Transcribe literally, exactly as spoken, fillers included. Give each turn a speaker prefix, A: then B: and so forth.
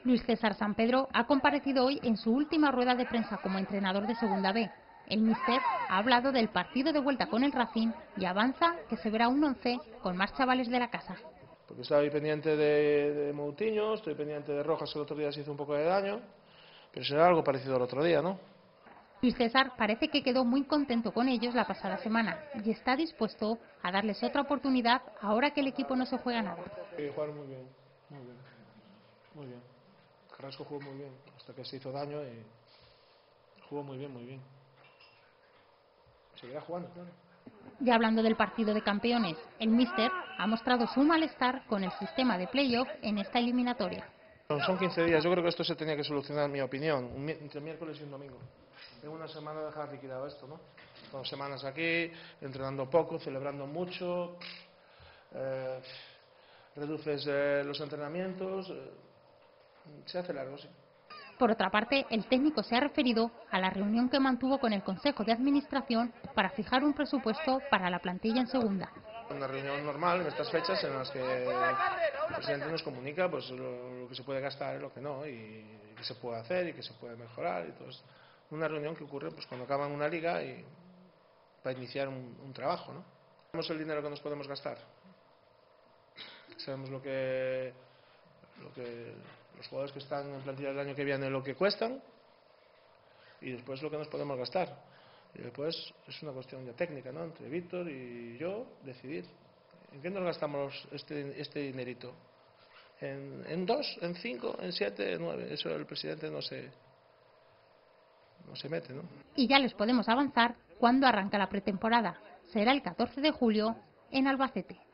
A: Luis César Sampedro ha comparecido hoy en su última rueda de prensa como entrenador de Segunda B. El míster ha hablado del partido de vuelta con el Racing y avanza que se verá un once con más chavales de la casa.
B: Porque estoy pendiente de, de Moutinho, estoy pendiente de Rojas, que el otro día se hizo un poco de daño, pero será algo parecido al otro día, ¿no?
A: Luis César parece que quedó muy contento con ellos la pasada semana y está dispuesto a darles otra oportunidad ahora que el equipo no se juega nada.
B: Sí, jugaron muy bien, muy bien, muy bien. Carrasco jugó muy bien, hasta que se hizo daño y jugó muy bien, muy bien. Seguirá jugando, claro.
A: Ya hablando del partido de campeones, el míster ha mostrado su malestar con el sistema de playoff en esta eliminatoria.
B: Son quince días, yo creo que esto se tenía que solucionar, en mi opinión, entre miércoles y un domingo. En una semana dejar liquidado esto, ¿no? Dos semanas aquí, entrenando poco, celebrando mucho, eh, reduces eh, los entrenamientos, eh, se hace largo, sí.
A: Por otra parte, el técnico se ha referido a la reunión que mantuvo con el Consejo de Administración para fijar un presupuesto para la plantilla en segunda.
B: Una reunión normal en estas fechas en las que el presidente nos comunica pues lo, lo que se puede gastar y lo que no, y qué se puede hacer y qué se puede mejorar. Y todo esto. Una reunión que ocurre pues cuando acaban una liga y para iniciar un, un trabajo, ¿no? Sabemos el dinero que nos podemos gastar, sabemos lo que, lo que los jugadores que están en plantilla del año que viene lo que cuestan y después lo que nos podemos gastar. Y después es una cuestión ya técnica, ¿no? Entre Víctor y yo decidir en qué nos gastamos este, este dinerito. En, en dos, en cinco, en siete, en nueve. Eso el presidente no se, no se mete, ¿no?
A: Y ya les podemos avanzar cuándo arranca la pretemporada. Será el catorce de julio en Albacete.